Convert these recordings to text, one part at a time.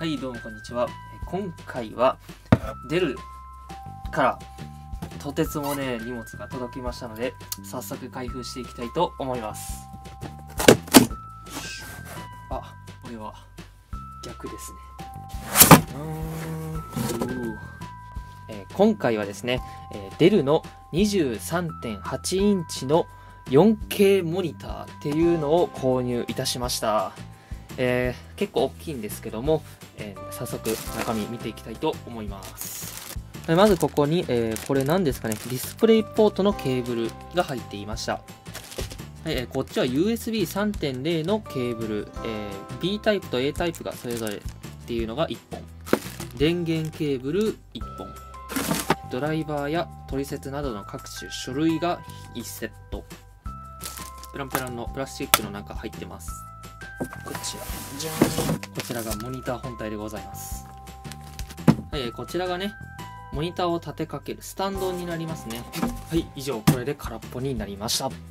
はい、どうもこんにちは。今回はデルからとてつもね荷物が届きましたので、早速開封していきたいと思います。あ、これは逆ですね。今回はですね、デルの 23.8 インチの 4K モニターっていうのを購入いたしました。結構大きいんですけども、早速中身見ていきたいと思います。まずここに、これ何ですかね、ディスプレイポートのケーブルが入っていました。はい、こっちは USB 3.0 のケーブル、B タイプと A タイプがそれぞれっていうのが1本、電源ケーブル1本、ドライバーやトリセツなどの各種書類が1セット、ペランペランのプラスチックの中入ってます。こちらがモニター本体でございます。はい、こちらがね、モニターを立てかけるスタンドになりますね。はい、以上、これで空っぽになりました。はい、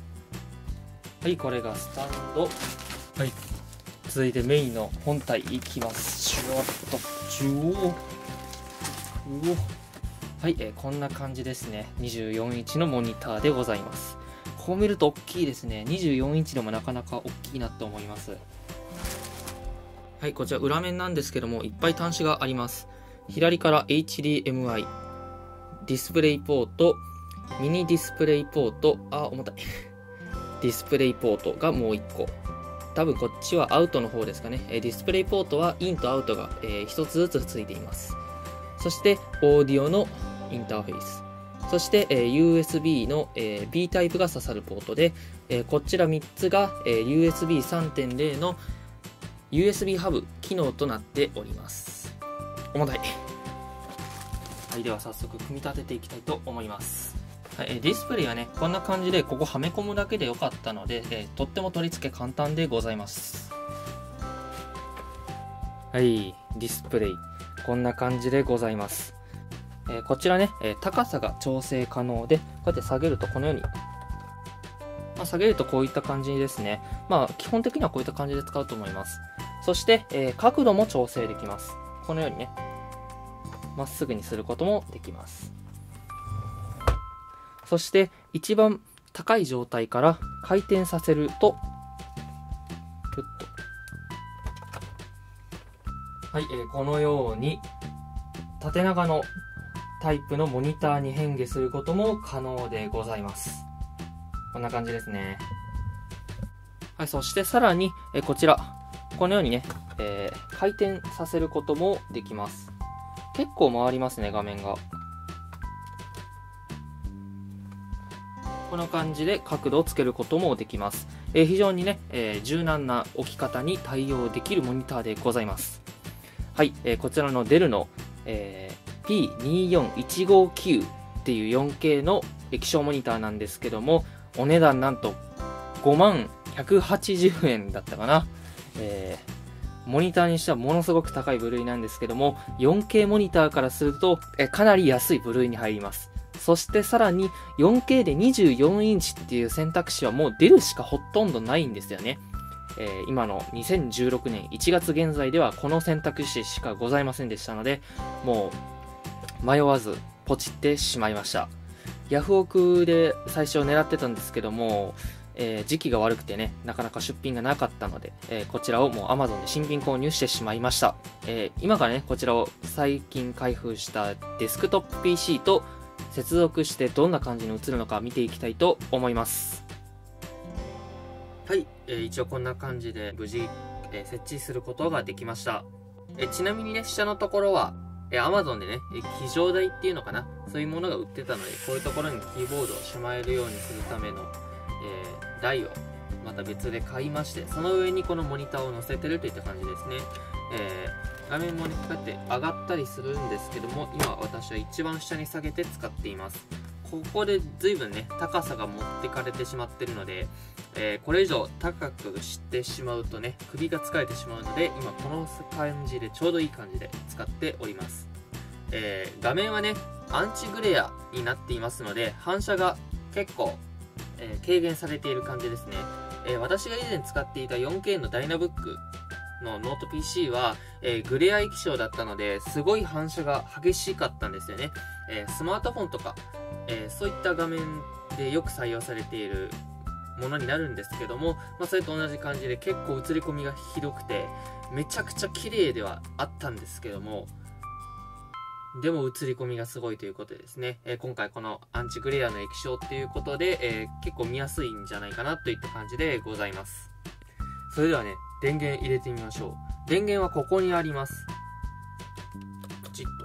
これがスタンド。はい、続いてメインの本体いきます。シュワッと、はい、こんな感じですね。24インチのモニターでございます。こう見ると大きいですね。24インチでもなかなか大きいなと思います。はい、こちら裏面なんですけども、いっぱい端子があります。左から HDMI、ディスプレイポート、ミニディスプレイポート、重たい。ディスプレイポートがもう1個。多分こっちはアウトの方ですかね。ディスプレイポートはインとアウトが1つずつついています。そして、オーディオのインターフェース。そして、USB の、B タイプが刺さるポートで、こちら3つが、USB 3.0 の USB ハブ機能となっております。重たい。はい、では早速組み立てていきたいと思います。はい、ディスプレイはね、こんな感じでここはめ込むだけでよかったので、とっても取り付け簡単でございます。はい、ディスプレイ。こんな感じでございます。こちらね、高さが調整可能で、こうやって下げるとこのように、下げるとこういった感じですね。基本的にはこういった感じで使うと思います。そして、角度も調整できます。このようにね、まっすぐにすることもできます。そして、一番高い状態から回転させると、はい、このように、縦長のタイプのモニターに変化することも可能でございます。こんな感じですね。はい、そしてさらに、こちら、このようにね、回転させることもできます。結構回りますね、画面が。この感じで角度をつけることもできます。非常にね、柔軟な置き方に対応できるモニターでございます。はい、こちらのデルの、P24159 っていう 4K の液晶モニターなんですけども、お値段なんと5180円だったかな。モニターにしてはものすごく高い部類なんですけども、4K モニターからすると、かなり安い部類に入ります。そしてさらに 4K で24インチっていう選択肢はもう出るしかほとんどないんですよね。今の2016年1月現在ではこの選択肢しかございませんでしたので、もう迷わずポチってしまいました。ヤフオクで最初狙ってたんですけども、時期が悪くてね、なかなか出品がなかったので、こちらをもう Amazon で新品購入してしまいました。今からね、こちらを最近開封したデスクトップ PC と接続してどんな感じに映るのか見ていきたいと思います。はい、一応こんな感じで無事、設置することができました。ちなみにね、下のところはAmazon でね、非常台っていうのかな、そういうものが売ってたので、こういうところにキーボードをしまえるようにするための、台をまた別で買いまして、その上にこのモニターを載せてるといった感じですね。画面もね、こうやって上がったりするんですけども、今私は一番下に下げて使っています。ここで随分ね、高さが持ってかれてしまってるので、これ以上高くしてしまうとね、首が疲れてしまうので、今この感じでちょうどいい感じで使っております。画面はね、アンチグレアになっていますので、反射が結構、軽減されている感じですね。私が以前使っていた 4K のダイナブックのノート PC は、グレア液晶だったので、すごい反射が激しかったんですよね。スマートフォンとか、そういった画面でよく採用されているものになるんですけども、それと同じ感じで結構映り込みがひどくて、めちゃくちゃ綺麗ではあったんですけども、でも映り込みがすごいということでですね、今回このアンチグレアの液晶っていうことで、結構見やすいんじゃないかなといった感じでございます。それではね、電源入れてみましょう。電源はここにあります。プチッと。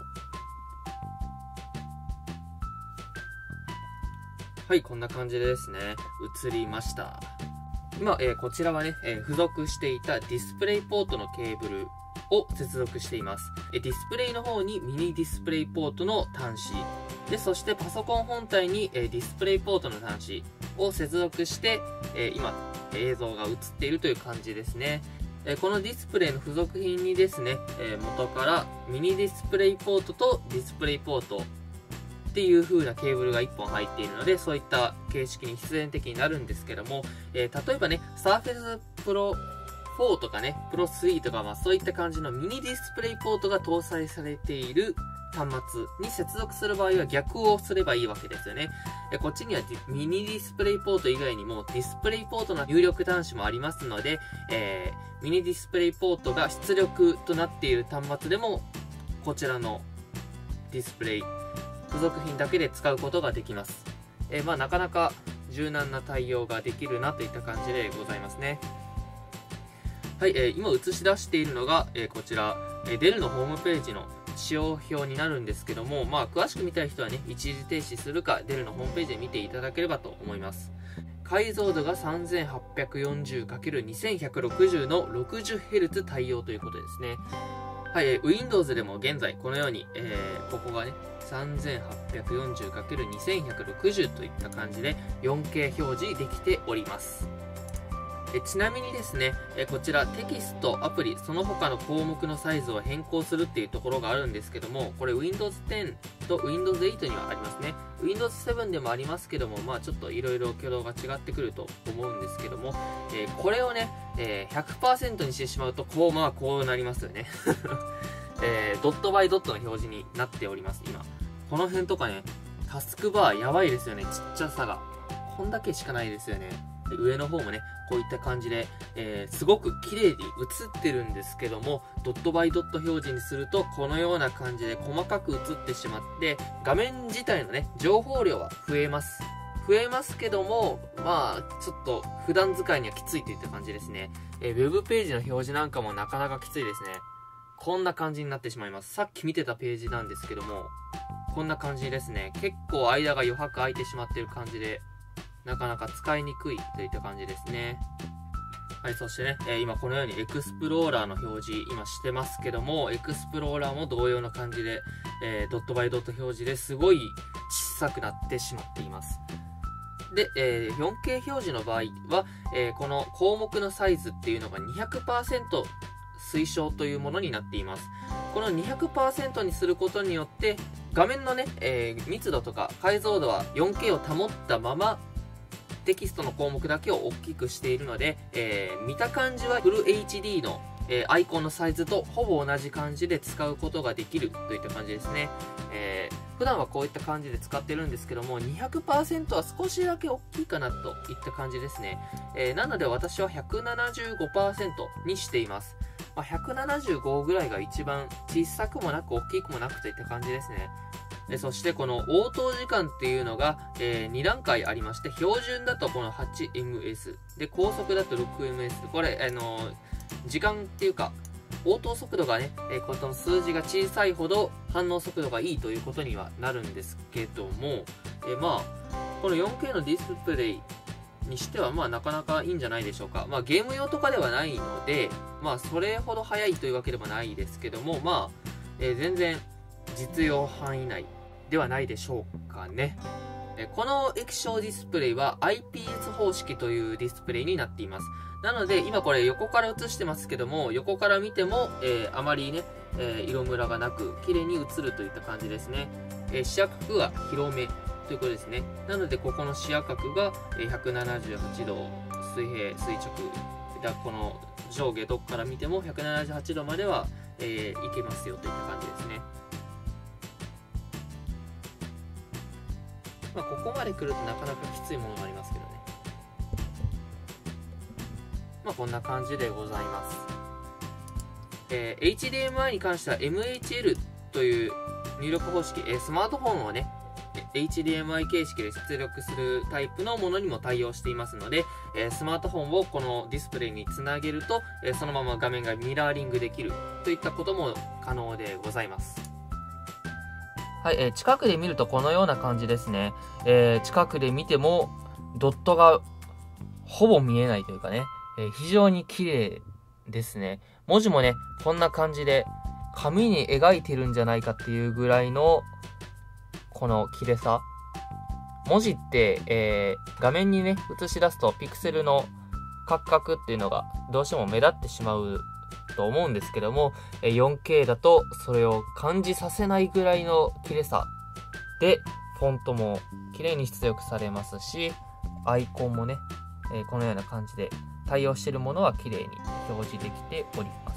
はい、こんな感じでですね、映りました。今、こちらはね、付属していたディスプレイポートのケーブルを接続しています。ディスプレイの方にミニディスプレイポートの端子で、そしてパソコン本体にディスプレイポートの端子を接続して、今映像が映っているという感じですね。このディスプレイの付属品にですね、元からミニディスプレイポートとディスプレイポートっていう風なケーブルが1本入っているので、そういった形式に必然的になるんですけども、例えばね、Surface Pro 4とかね、Pro 3とか、そういった感じのミニディスプレイポートが搭載されている端末に接続する場合は逆をすればいいわけですよね。こっちにはミニディスプレイポート以外にもディスプレイポートの入力端子もありますので、ミニディスプレイポートが出力となっている端末でもこちらのディスプレイ付属品だけで使うことができます。なかなか柔軟な対応ができるなといった感じでございますね。はい、今映し出しているのが、こちら、デルのホームページの使用表になるんですけども、詳しく見たい人はね、一時停止するか、デルのホームページで見ていただければと思います。解像度が 3840×2160 の 60Hz 対応ということですね。はい、Windows でも現在このように、ここがね、3840×2160 といった感じで 4K 表示できております。ちなみにですね、こちらテキスト、アプリ、その他の項目のサイズを変更するっていうところがあるんですけども、これ Windows 10と Windows 8にはありますね。Windows 7でもありますけども、ちょっといろいろ挙動が違ってくると思うんですけども、これをね、100% にしてしまうと、こうなりますよね。ドットバイドットの表示になっております、今。この辺とかね、タスクバーやばいですよね、ちっちゃさが。こんだけしかないですよね。上の方もね、こういった感じで、すごく綺麗に映ってるんですけども、ドットバイドット表示にすると、このような感じで細かく映ってしまって、画面自体のね、情報量は増えます。増えますけども、ちょっと普段使いにはきついといった感じですね。ウェブページの表示なんかもなかなかきついですね。こんな感じになってしまいます。さっき見てたページなんですけども、こんな感じですね。結構間が余白空いてしまっている感じで、なかなか使いにくいといった感じですね。はい、そしてね、今このようにエクスプローラーの表示、今してますけども、エクスプローラーも同様の感じで、ドットバイドット表示ですごい小さくなってしまっています。で、4K 表示の場合は、この項目のサイズっていうのが 200% 推奨というものになっています。この 200% にすることによって、画面のね、密度とか解像度は 4K を保ったまま、テキストの項目だけを大きくしているので、見た感じはフル HD の、アイコンのサイズとほぼ同じ感じで使うことができるといった感じですね。普段はこういった感じで使ってるんですけども、200% は少しだけ大きいかなといった感じですね。なので私は 175% にしています。175ぐらいが一番小さくもなく大きくもなくといった感じですね。そしてこの応答時間っていうのが、2段階ありまして、標準だとこの 8ms で高速だと 6ms、 これ時間っていうか応答速度がね、この数字が小さいほど反応速度がいいということにはなるんですけども、この 4K のディスプレイにしてはなかなかいいんじゃないでしょうか。ゲーム用とかではないので、それほど速いというわけでもないですけども、全然実用範囲内ではないでしょうかね。この液晶ディスプレイは IPS 方式というディスプレイになっています。なので今これ横から映してますけども、横から見ても、あまりね、色ムラがなく綺麗に映るといった感じですね。視野角が広めということですね。なのでここの視野角が178度垂直たこの上下どこから見ても178度までは、いけますよといった感じですね。ここまで来るとなかなかきついものがありますけどね。こんな感じでございます。HDMI に関しては MHL という入力方式、スマートフォンをね、HDMI 形式で出力するタイプのものにも対応していますので、スマートフォンをこのディスプレイにつなげると、そのまま画面がミラーリングできるといったことも可能でございます。はい、近くで見るとこのような感じですね。近くで見てもドットがほぼ見えないというかね、非常に綺麗ですね。文字もね、こんな感じで紙に描いてるんじゃないかっていうぐらいのこの綺麗さ。文字って、画面にね映し出すとピクセルのカクカクっていうのがどうしても目立ってしまうと思うんですけども、4K だとそれを感じさせないぐらいの綺麗さで、フォントも綺麗に出力されますし、アイコンもね、このような感じで対応しているものは綺麗に表示できております。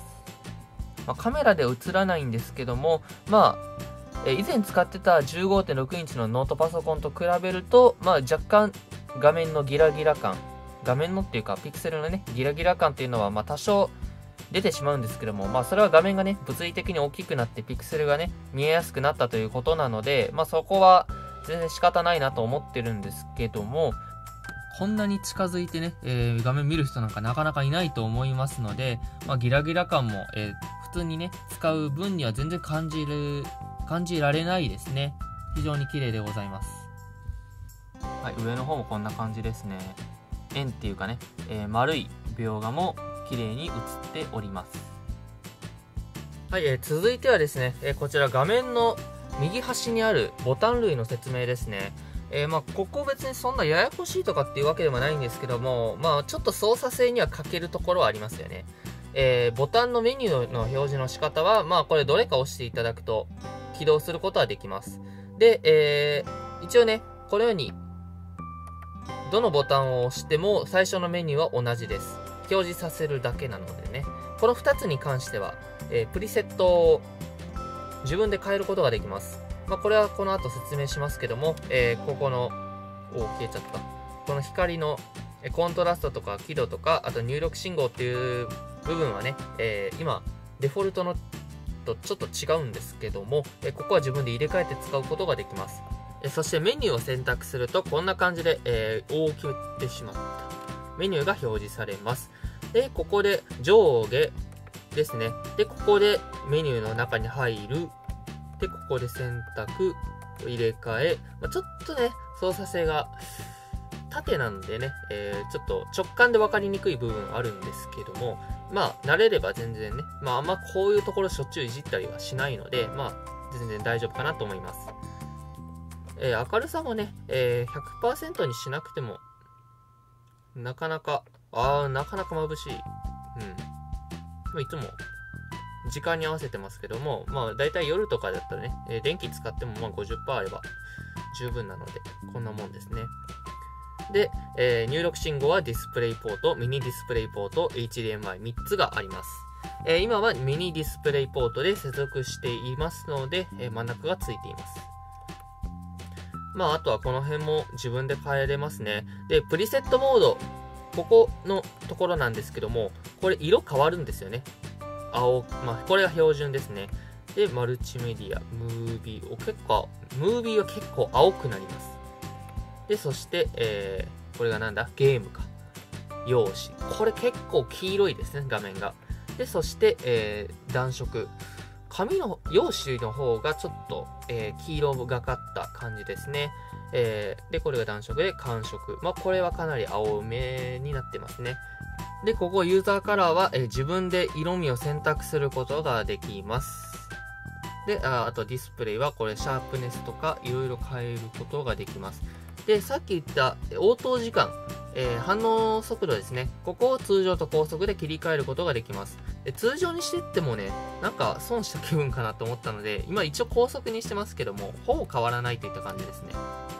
カメラで映らないんですけども、以前使ってた 15.6 インチのノートパソコンと比べると、若干画面のギラギラ感、画面のっていうかピクセルのねギラギラ感っていうのは多少出てしまうんですけども、それは画面がね物理的に大きくなってピクセルがね見えやすくなったということなので、そこは全然仕方ないなと思ってるんですけども、こんなに近づいてね、画面見る人なんかなかなかいないと思いますので、ギラギラ感も、普通にね使う分には全然感じられないですね。非常に綺麗でございます。はい、上の方もこんな感じですね。円っていうかね、丸い描画も綺麗に映っております。はい、続いてはですね、こちら画面の右端にあるボタン類の説明ですね。ここ別にそんなややこしいとかっていうわけでもないんですけども、ちょっと操作性には欠けるところはありますよね。ボタンのメニューの表示の仕方は、これどれか押していただくと起動することはできます。で、一応ね、このようにどのボタンを押しても最初のメニューは同じです。表示させるだけなのでね、この2つに関しては、プリセットを自分で変えることができます。これはこの後説明しますけども、ここの、消えちゃった。この光のコントラストとか輝度とか、あと入力信号っていう部分はね、今、デフォルトのとちょっと違うんですけども、ここは自分で入れ替えて使うことができます。そしてメニューを選択すると、こんな感じで、大きくってしまったメニューが表示されます。で、ここで上下ですね。で、ここでメニューの中に入る。で、ここで選択、入れ替え。ちょっとね、操作性が縦なんでね、ちょっと直感で分かりにくい部分あるんですけども、慣れれば全然ね、あんまこういうところしょっちゅういじったりはしないので、全然大丈夫かなと思います。明るさもね、100% にしなくても、なかなか眩しい。いつも、時間に合わせてますけども、だいたい夜とかだったらね、電気使っても50% あれば十分なので、こんなもんですね。で、入力信号はディスプレイポート、ミニディスプレイポート、HDMI3 つがあります。今はミニディスプレイポートで接続していますので、真ん中がついています。あとはこの辺も自分で変えれますね。で、プリセットモード、ここのところなんですけども、これ色変わるんですよね。青、これが標準ですね。で、マルチメディア、ムービーは結構青くなります。で、そして、これがなんだ？ゲームか。用紙。これ結構黄色いですね、画面が。で、そして、暖色。紙の用紙の方がちょっと、黄色がかった感じですね。で、これが暖色で寒色。これはかなり青めになってますね。で、ここユーザーカラーは、自分で色味を選択することができます。で、あとディスプレイはこれシャープネスとかいろいろ変えることができます。で、さっき言った応答時間、反応速度ですね。ここを通常と高速で切り替えることができます。で、通常にしてってもね、なんか損した気分かなと思ったので、今一応高速にしてますけども、ほぼ変わらないといった感じですね。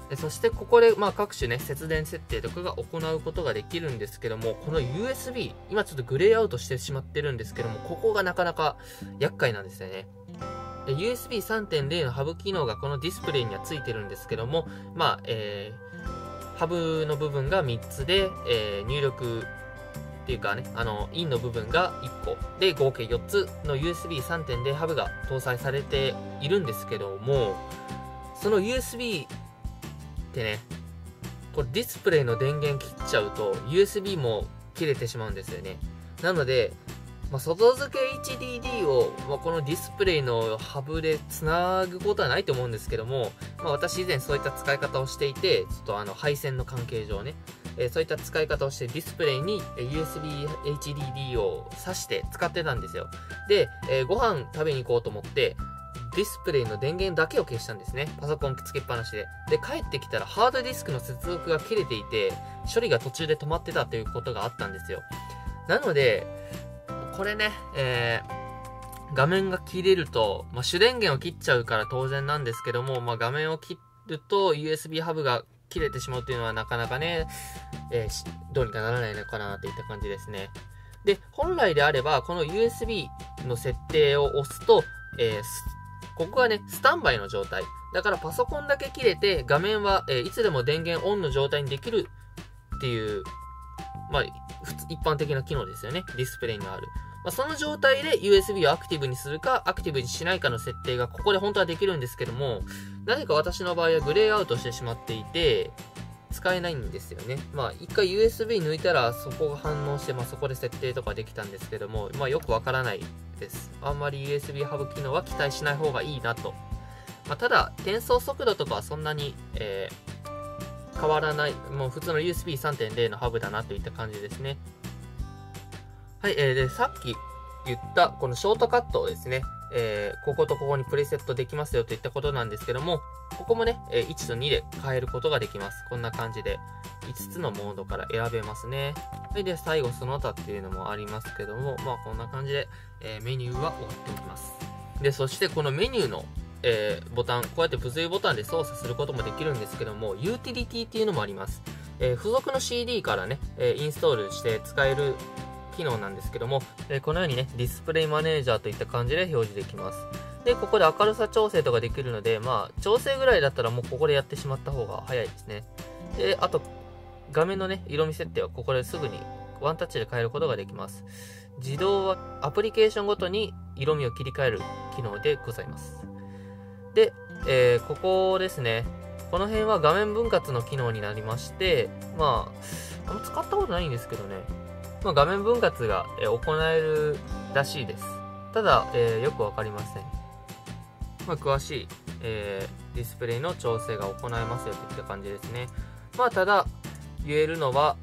そしてここで各種ね、節電設定とかが行うことができるんですけども、この USB、今ちょっとグレーアウトしてしまってるんですけども、ここがなかなか厄介なんですよね。USB 3.0 のハブ機能がこのディスプレイにはついてるんですけども、ハブの部分が3つで、入力っていうかね、インの部分が1個で、合計4つの USB 3.0 ハブが搭載されているんですけども、その USB ってね、これディスプレイの電源切っちゃうと USB も切れてしまうんですよね。なので、外付け HDD を、このディスプレイのハブでつなぐことはないと思うんですけども、私以前そういった使い方をしていて、ちょっと配線の関係上ね、そういった使い方をしてディスプレイに USB HDD を挿して使ってたんですよ。で、ご飯食べに行こうと思って、ディスプレイの電源だけを消したんですね。パソコンつけっぱなしで。で、帰ってきたらハードディスクの接続が切れていて、処理が途中で止まってたということがあったんですよ。なので、これね、画面が切れると、主電源を切っちゃうから当然なんですけども、画面を切ると USB ハブが切れてしまうっていうのはなかなかね、どうにかならないのかなといった感じですね。で、本来であれば、この USB の設定を押すと、ここがね、スタンバイの状態。だからパソコンだけ切れて、画面は、いつでも電源オンの状態にできるっていう、一般的な機能ですよね。ディスプレイにある。その状態で USB をアクティブにするか、アクティブにしないかの設定がここで本当はできるんですけども、なぜか私の場合はグレーアウトしてしまっていて、使えないんですよね。一回 USB 抜いたらそこが反応して、そこで設定とかできたんですけども、よくわからないです。あんまり USB ハブ機能は期待しない方がいいなと。ただ、転送速度とかはそんなに、変わらない、もう普通の USB 3.0 のハブだなといった感じですね。はい、で、さっき言ったこのショートカットをですね、こことここにプレセットできますよといったことなんですけども、ここもね、1と2で変えることができます。こんな感じで、5つのモードから選べますね。はい、で、最後その他っていうのもありますけども、こんな感じで、メニューは終わっておきます。で、そしてこのメニューのボタン、こうやって物理ボタンで操作することもできるんですけども、ユーティリティっていうのもあります。付属の CD からね、インストールして使える機能なんですけども、このようにね、ディスプレイマネージャーといった感じで表示できます。で、ここで明るさ調整とかできるので、調整ぐらいだったらもうここでやってしまった方が早いですね。で、あと、画面のね、色味設定はここですぐにワンタッチで変えることができます。自動はアプリケーションごとに色味を切り替える機能でございます。で、ここですね。この辺は画面分割の機能になりまして、あんま使ったことないんですけどね。画面分割が行えるらしいです。ただ、よくわかりません。詳しい、ディスプレイの調整が行えますよといった感じですね。ただ、言えるのは、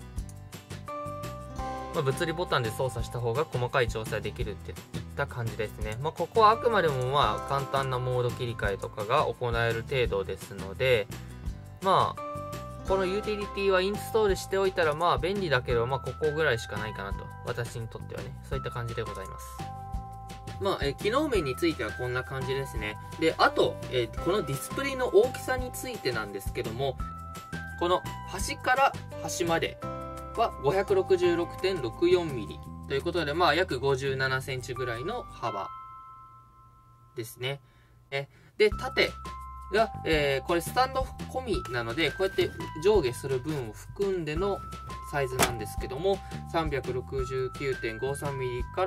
物理ボタンで操作した方が細かい調整ができるっていった感じですね。ここはあくまでも簡単なモード切り替えとかが行える程度ですので、このユーティリティはインストールしておいたら便利だけど、ここぐらいしかないかなと。私にとってはね、そういった感じでございます。機能面についてはこんな感じですね。で、あと、このディスプレイの大きさについてなんですけども、この端から端までは 566.64mm ということで、約57センチぐらいの幅ですね。で、縦が、これスタンド込みなので、こうやって上下する分を含んでのサイズなんですけども、369.53mm から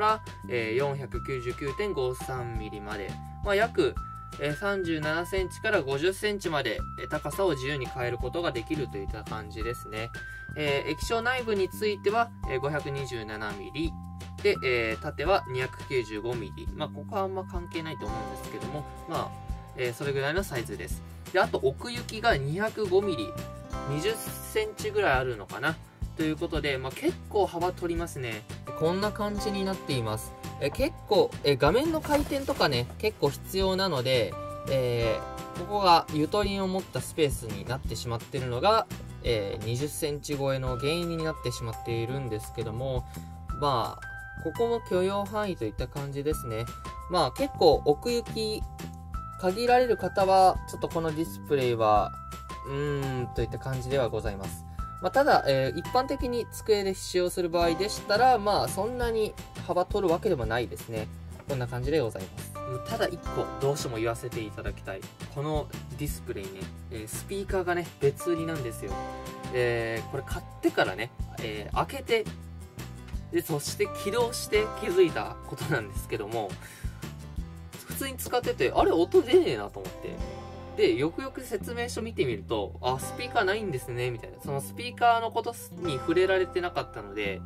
、499.53mm まで、約37センチから50センチまで高さを自由に変えることができるといった感じですね。液晶内部については 527mm で、縦は 295mm。ここはあんま関係ないと思うんですけども、それぐらいのサイズです。で、あと奥行きが 205mm、20センチぐらいあるのかなということで、結構幅取りますね。こんな感じになっています。結構、画面の回転とかね、結構必要なので、ここがゆとりを持ったスペースになってしまっているのが、20センチ超えの原因になってしまっているんですけども、ここも許容範囲といった感じですね。結構奥行き、限られる方は、ちょっとこのディスプレイは、 といった感じではございます。ただ、一般的に机で使用する場合でしたら、そんなに幅取るわけでもないですね。こんな感じでございます。ただ1個、どうしても言わせていただきたい。このディスプレイね、スピーカーがね、別売りなんですよ。これ買ってからね、開けて、そして起動して気づいたことなんですけども、普通に使ってて、あれ音出ねえなと思って。で、よくよく説明書見てみると、スピーカーないんですね、みたいな。そのスピーカーのことに触れられてなかったので、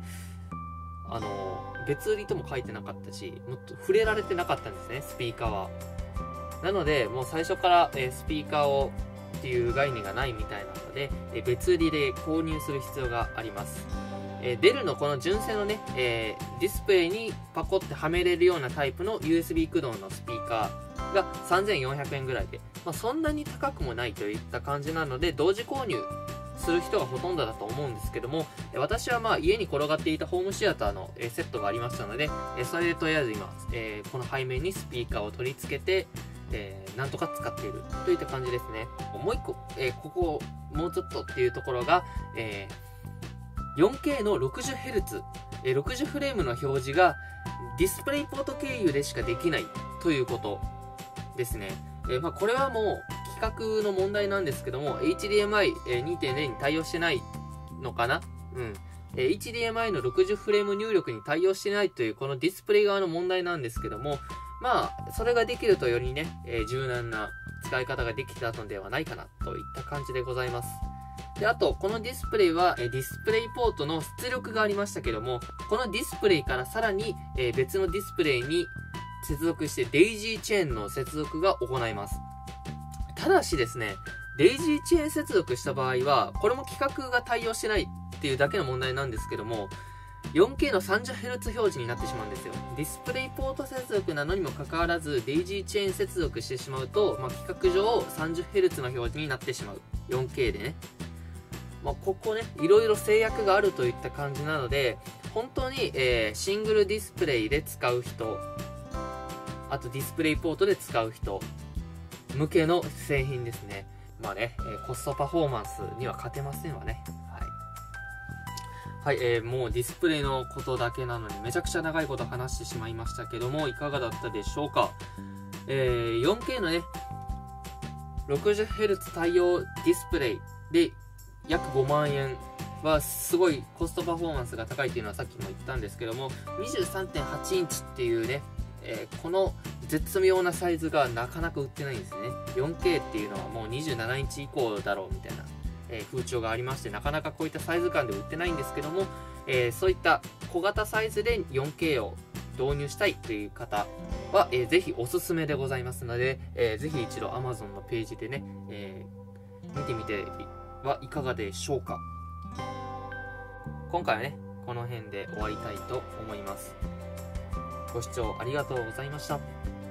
別売りとも書いてなかったし、もっと触れられてなかったんですね、スピーカーは。なので、もう最初から、スピーカーをっていう概念がないみたいなので、別売りで購入する必要があります。デルのこの純正のね、ディスプレイにパコってはめれるようなタイプの USB 駆動のスピーカーが3400円ぐらいで、そんなに高くもないといった感じなので、同時購入する人がほとんどだと思うんですけども、私は家に転がっていたホームシアターのセットがありましたので、それでとりあえず今、この背面にスピーカーを取り付けて、なんとか使っているといった感じですね。もう一個、ここもうちょっとっていうところが、4K の 60Hz、60フレームの表示がディスプレイポート経由でしかできないということですね。これはもう規格の問題なんですけども、HDMI2.0 に対応してないのかな。HDMI の60フレーム入力に対応してないというこのディスプレイ側の問題なんですけども、それができるとよりね、柔軟な使い方ができたのではないかなといった感じでございます。で、あと、このディスプレイは、ディスプレイポートの出力がありましたけども、このディスプレイからさらに、別のディスプレイに接続して、デイジーチェーンの接続が行えます。ただしですね、デイジーチェーン接続した場合は、これも規格が対応してないっていうだけの問題なんですけども、4K の 30Hz 表示になってしまうんですよ。ディスプレイポート接続なのにもかかわらず、デイジーチェーン接続してしまうと、規格上 30Hz の表示になってしまう。4K でね。ここね、いろいろ制約があるといった感じなので、本当に、シングルディスプレイで使う人、あとディスプレイポートで使う人向けの製品ですね。コストパフォーマンスには勝てませんわね。はい、もうディスプレイのことだけなのにめちゃくちゃ長いこと話してしまいましたけども、いかがだったでしょうか。4K のね、60Hz 対応ディスプレイで約5万円はすごいコストパフォーマンスが高いというのはさっきも言ったんですけども、 23.8 インチっていうね、この絶妙なサイズがなかなか売ってないんですね。 4K っていうのはもう27インチ以降だろうみたいな、風潮がありまして、なかなかこういったサイズ感で売ってないんですけども、そういった小型サイズで 4K を導入したいという方は、ぜひおすすめでございますので、ぜひ一度 Amazon のページでね、見てみてはいかがでしょうか。今回はね、この辺で終わりたいと思います。ご視聴ありがとうございました。